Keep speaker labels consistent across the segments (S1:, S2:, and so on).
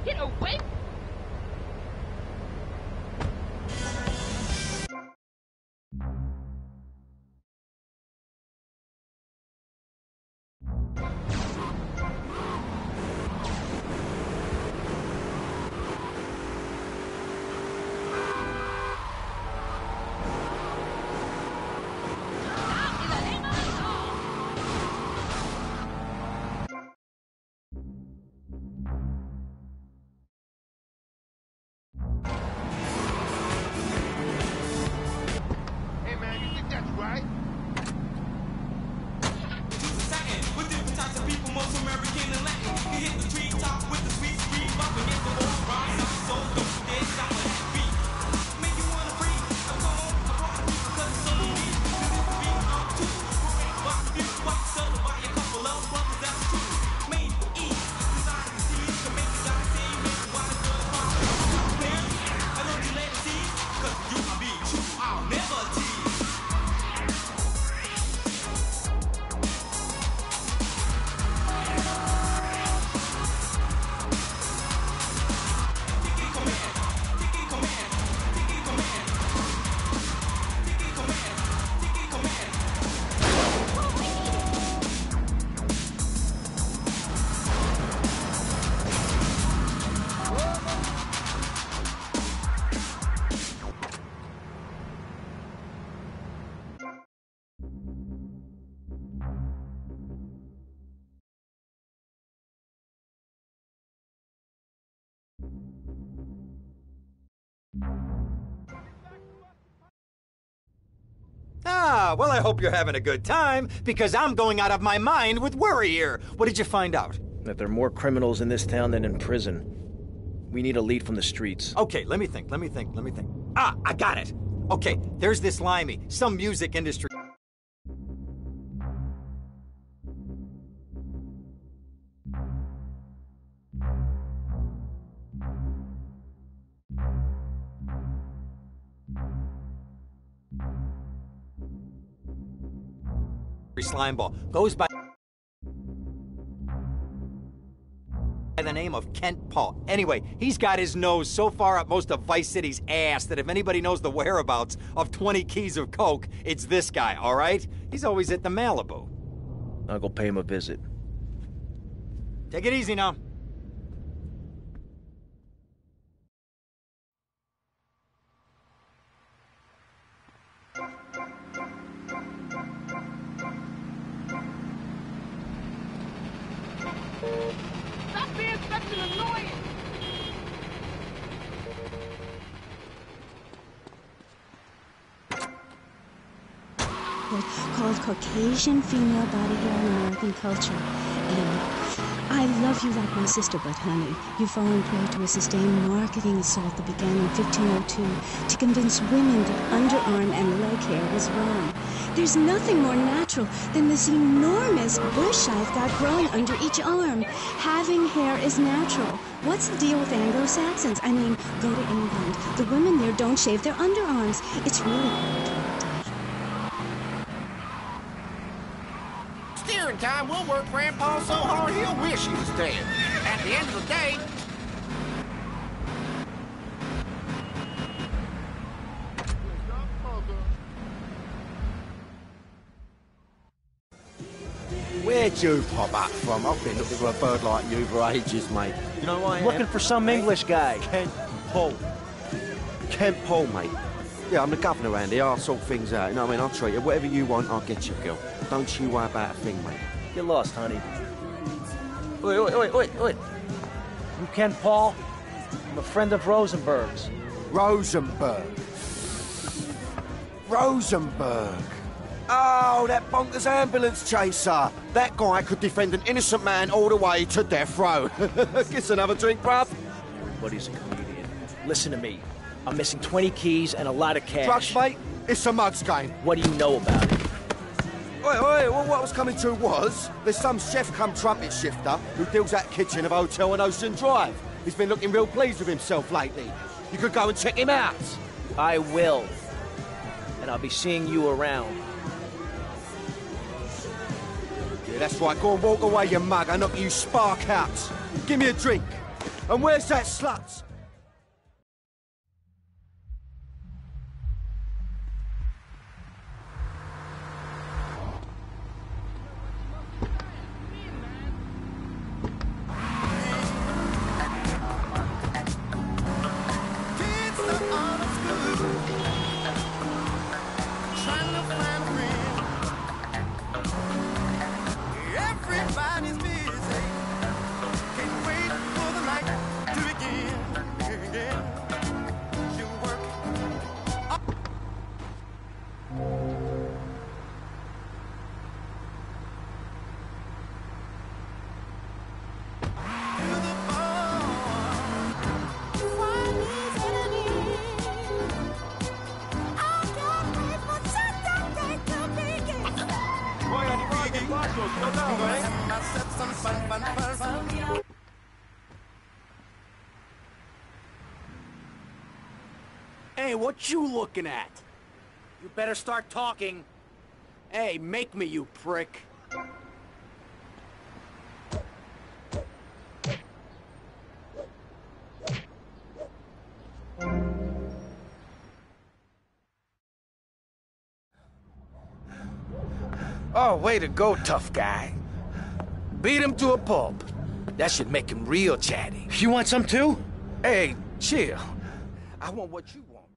S1: Get away!
S2: Ah, well, I hope you're having a good time, because I'm going out of my mind with worry here. What did you find out?
S3: That there are more criminals in this town than in prison. We need a lead from the streets.
S2: Okay, let me think. Ah, I got it. Okay, there's this Limey, some music industry. Slimeball goes by the name of Kent Paul. Anyway, he's got his nose so far up most of Vice City's ass that if anybody knows the whereabouts of 20 keys of coke, it's this guy, all right? He's always at the Malibu.
S3: I'll go pay him a visit.
S2: Take it easy now.
S1: Stop being such an annoyance!
S4: Called Caucasian female body hair in American culture. And I love you like my sister, but honey, you've fallen prey to a sustained marketing assault that began in 1502 to convince women that underarm and leg hair was wrong. There's nothing more natural than this enormous bush I've got growing under each arm. Having hair is natural. What's the deal with Anglo-Saxons? I mean, go to England. The women there don't shave their underarms. It's really counterintuitive.
S5: Steering time will work Grandpa so hard he'll wish he was dead. At the end of the day,
S6: where'd you pop up from? I've been looking for a bird like you for ages, mate. You know why I am?
S3: Looking for some English guy.
S6: Kent Paul. Kent Paul, mate. Yeah, I'm the governor around here. I'll sort things out. You know what I mean? I'll treat you. Whatever you want, I'll get you, girl. Don't you worry about a thing, mate.
S3: Get lost, honey.
S6: Oi.
S3: You Ken Paul? I'm a friend of Rosenberg's.
S6: Rosenberg. Oh, that bonkers ambulance chaser. That guy could defend an innocent man all the way to death row. Get another drink, bruv.
S3: Everybody's a comedian. Listen to me. I'm missing 20 keys and a lot of cash.
S6: Drugs, mate? It's a mug's game.
S3: What do you know about it?
S6: Well, what I was coming to was, there's some chef come trumpet shifter who deals at kitchen of a hotel on Ocean Drive. He's been looking real pleased with himself lately. You could go and check him out.
S3: I will. And I'll be seeing you around.
S6: Yeah, that's right. Go and walk away, you mug. I knock you spark out. Give me a drink. And where's that slut?
S7: Everybody's busy. Can't wait for the night to begin. You work. To the bone. Find these enemies. I can't wait for Saturday to begin. Some fun.
S3: Hey, what you looking at? You better start talking. Hey, make me, you prick.
S8: Oh, way to go, tough guy. Beat him to a pulp. That should make him real chatty.
S3: You want some too?
S8: Hey, chill. I want what you want.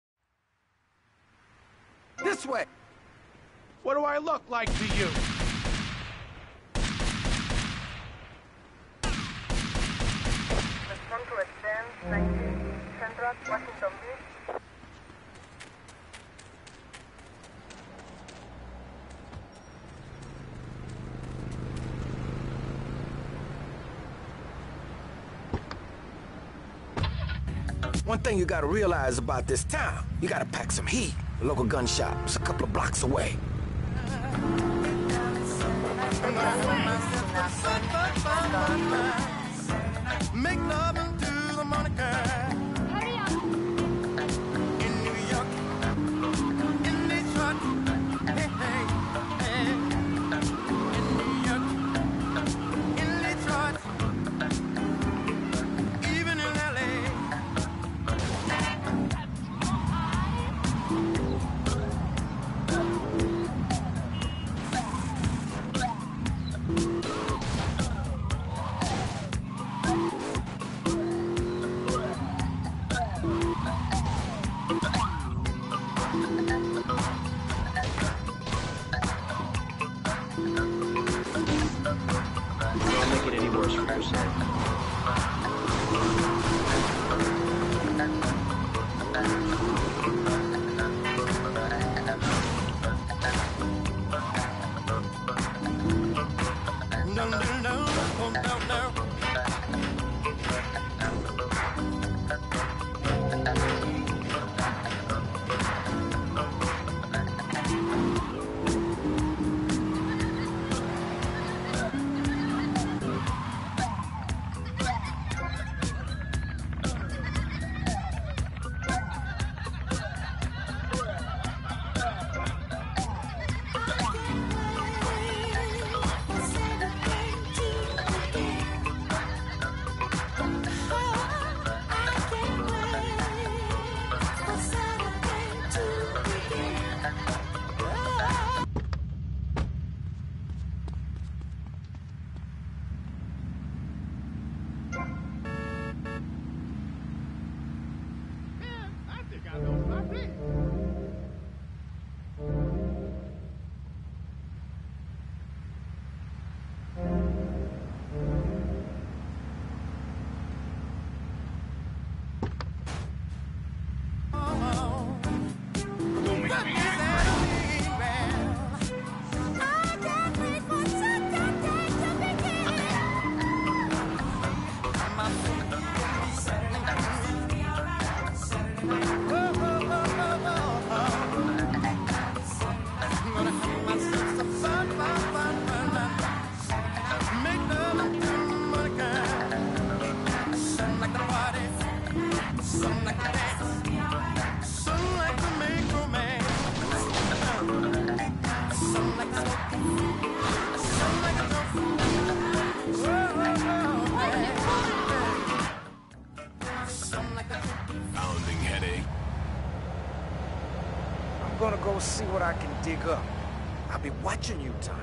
S8: This way.
S5: What do I look like to you?
S9: Respond to extend 19 Central Washington Beach.
S8: One thing you gotta realize about this town, you gotta pack some heat. The local gun shop's a couple of blocks away.
S7: Make love into the Monica.
S1: Hurry up.
S7: In New York, in Detroit, hey, hey, hey. In New York, in Detroit, even in LA.
S3: Don't make it any worse for yourself.
S7: No, no, no, oh, no, no.
S1: I think I know my place.
S7: Some like to dance, some like to make romance, some like to smoke, some like to jump. Whoa, whoa, whoa, hey, hey.
S8: gonna go see what I can dig up. I'll be watching you, Tommy.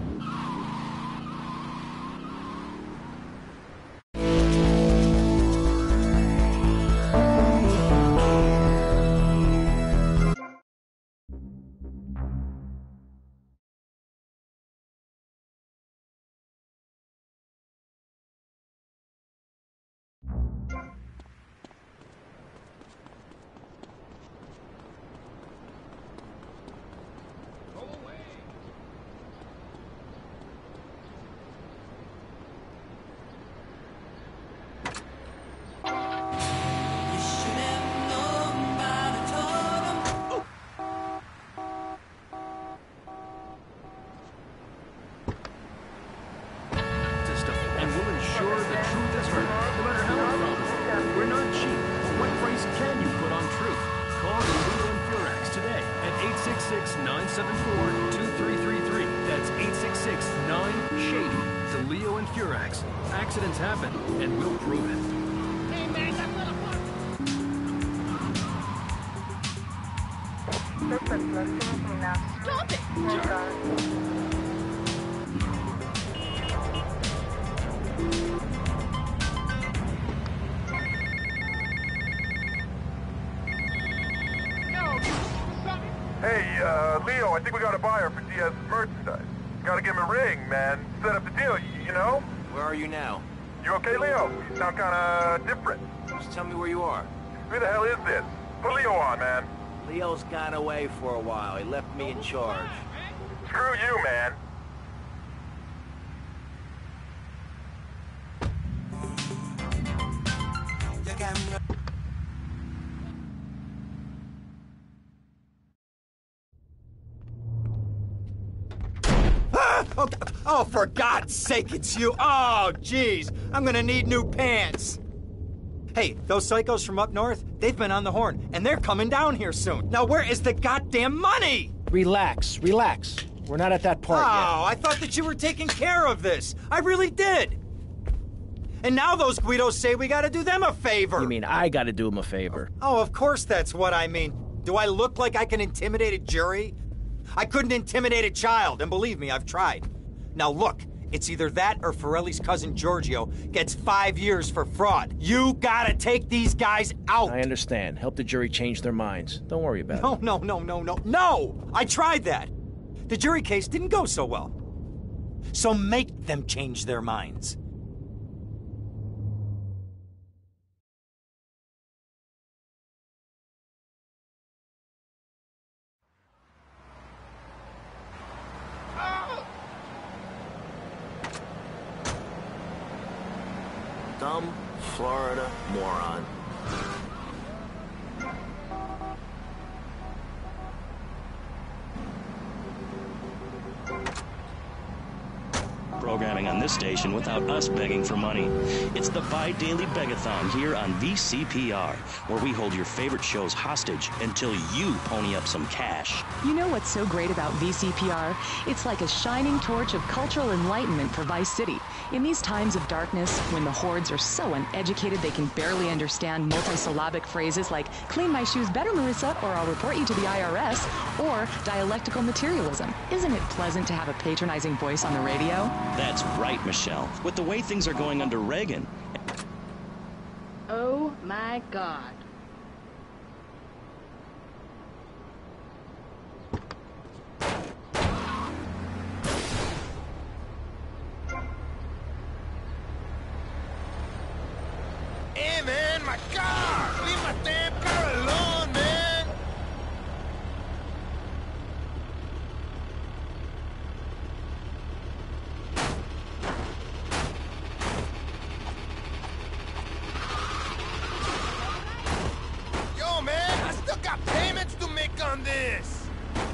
S10: And we'll ensure the truth is heard, no matter how it's from. We're not cheap. What price can you put on truth? Call the Leo and Furax today at 866-974-2333. That's 866-9-SHADY. The Leo and Furax. Accidents happen, and we'll prove it.
S1: Hey, man, that motherfucker! Stop it!
S11: Hey, Leo, I think we got a buyer for Diaz's merchandise. Gotta give him a ring, man. Set up the deal, you know?
S3: Where are you now?
S11: You okay, Leo? You sound kinda different.
S3: Just tell me where you are.
S11: Who the hell is this? Put Leo on, man.
S3: Leo's gone away for a while. He left me in charge.
S11: Screw you, man.
S2: Oh, for God's sake, it's you. Oh, jeez. I'm gonna need new pants. Hey, those psychos from up north, they've been on the horn, and they're coming down here soon. Now, where is the goddamn money?
S12: Relax, relax. We're not at that part yet.
S2: Oh, I thought that you were taking care of this. I really did. And now those Guidos say we gotta do them a favor.
S12: You mean I gotta do them a favor?
S2: Oh, of course that's what I mean. Do I look like I can intimidate a jury? I couldn't intimidate a child, and believe me, I've tried. Now look, it's either that or Forelli's cousin Giorgio gets 5 years for fraud. You gotta take these guys out.
S12: I understand. Help the jury change their minds. Don't worry about it.
S2: No! I tried that. The jury case didn't go so well. So make them change their minds.
S3: Dumb Florida moron.
S13: Programming on this station without us begging for money. It's the Bi-Daily Begathon here on VCPR, where we hold your favorite shows hostage until you pony up some cash.
S14: You know what's so great about VCPR? It's like a shining torch of cultural enlightenment for Vice City. In these times of darkness, when the hordes are so uneducated they can barely understand multisyllabic phrases like, clean my shoes better, Marissa, or I'll report you to the IRS, or dialectical materialism. Isn't it pleasant to have a patronizing voice on the radio?
S13: That's right, Michelle. With the way things are going under Reagan.
S1: Oh my God.
S5: Hey, man, my car! Leave my damn car alone, man! Yo, man, I still got payments to make on this!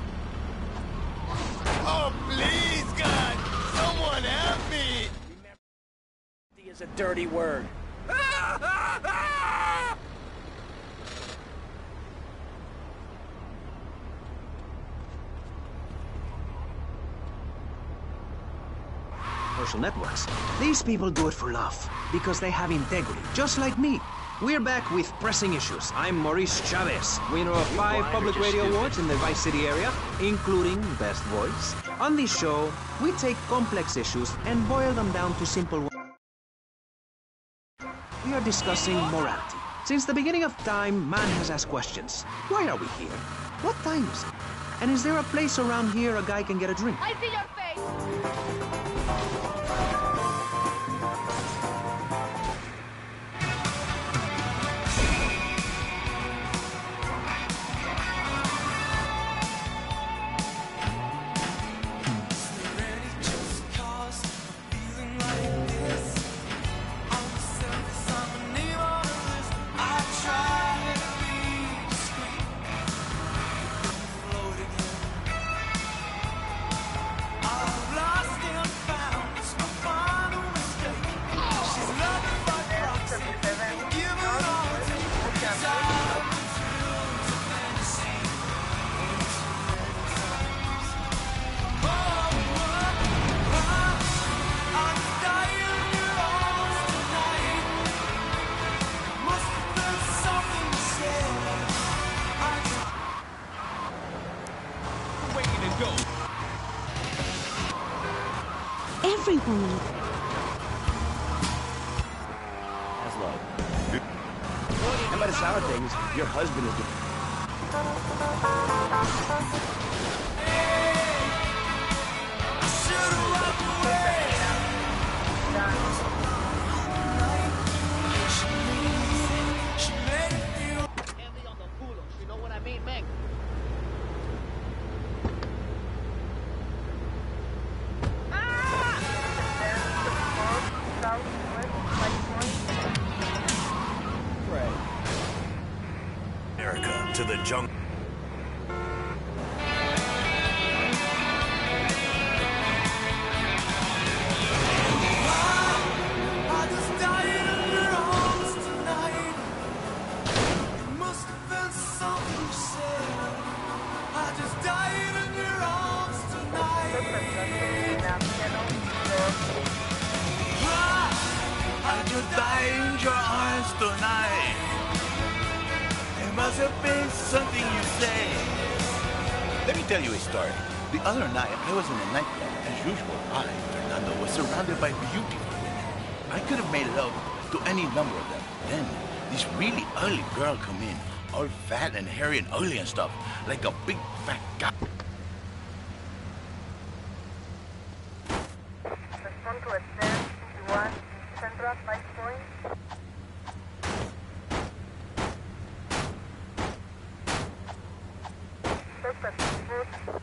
S5: Oh, please, God! Someone help me!
S3: Remember, is a dirty word.
S15: Social networks. These people do it for love, because they have integrity, just like me. We're back with pressing issues. I'm Maurice Chavez, winner of 5 public radio awards in the Vice City area, including Best Voice. On this show, we take complex issues and boil them down to simple ones. We are discussing morality. Since the beginning of time, man has asked questions. Why are we here? What time is it? And is there a place around here a guy can get a drink?
S1: I see your face!
S4: Every woman.
S12: That's love. And by the sound of things, your husband is
S1: You know what I mean, Meg?
S5: America to the jungle.
S7: I just died in your arms tonight. It must have been something you said.
S5: Let me tell you a story. The other night, I was in a nightclub. As usual, I, Fernando, was surrounded by beautiful women. I could have made love to any number of them. Then, this really ugly girl come in, all fat and hairy and ugly and stuff, like a big fat guy.
S9: Respond to a 10-1 Central 5 point. Suspect foot.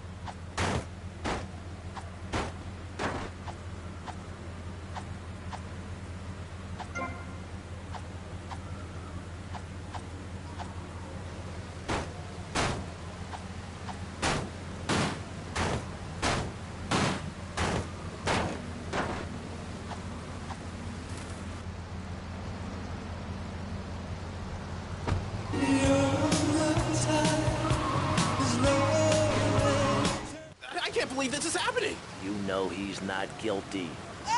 S3: I can't believe this is happening.
S12: You know he's not guilty.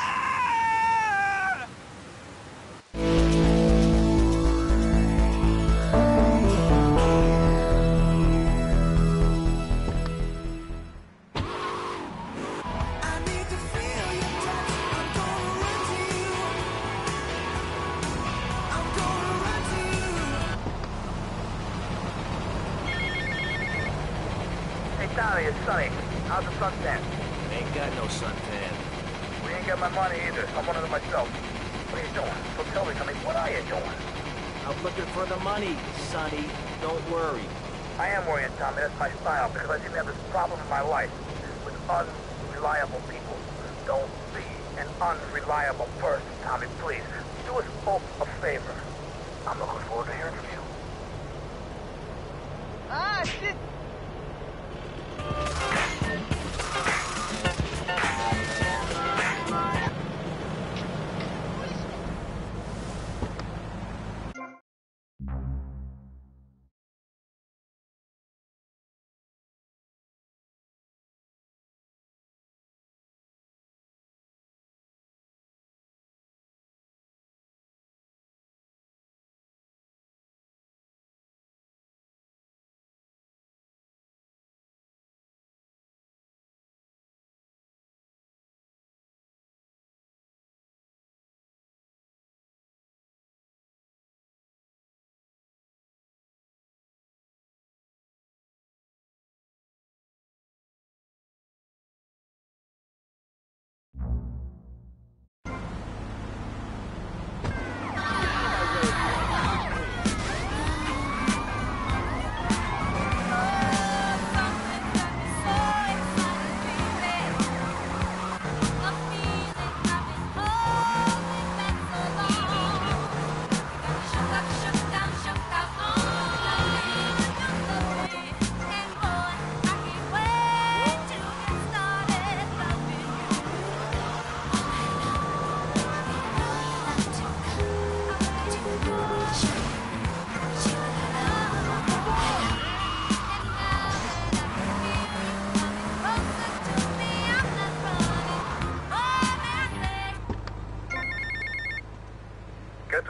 S9: Hey, Tommy, it's Sonny. How's the suntan?
S12: Ain't got no suntan.
S9: We ain't got my money either. I'm one of them myself. What are you doing? So tell me, what are you doing?
S12: I'm looking for the money, Sonny. Don't worry.
S9: I am worrying, Tommy. That's my style because I seem to have this problem in my life with unreliable people. Don't be an unreliable person, Tommy, please. Do us both a favor. I'm looking forward to hearing from you.
S1: Ah, shit!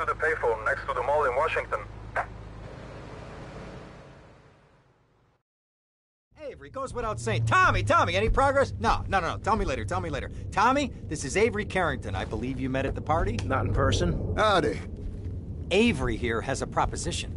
S11: the payphone next to the mall in Washington.
S2: Avery, goes without saying. Tommy, any progress? No. Tell me later. Tommy, this is Avery Carrington. I believe you met at the party?
S12: Not in person.
S6: Howdy.
S2: Avery here has a proposition.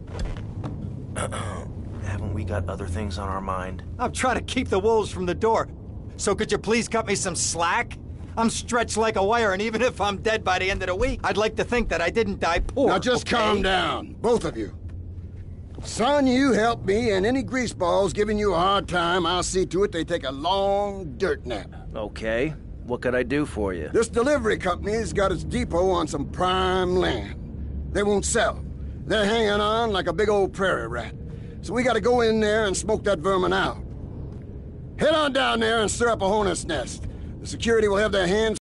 S12: Haven't we got other things on our mind?
S2: I'm trying to keep the wolves from the door. So could you please cut me some slack? I'm stretched like a wire, and even if I'm dead by the end of the week, I'd like to think that I didn't die poor.
S6: Now just calm down, both of you. Son, you help me, and any greaseballs giving you a hard time, I'll see to it they take a long dirt nap.
S12: Okay. What could I do for you?
S6: This delivery company's got its depot on some prime land. They won't sell. They're hanging on like a big old prairie rat. So we gotta go in there and smoke that vermin out. Head on down there and stir up a hornet's nest. The security will have their hands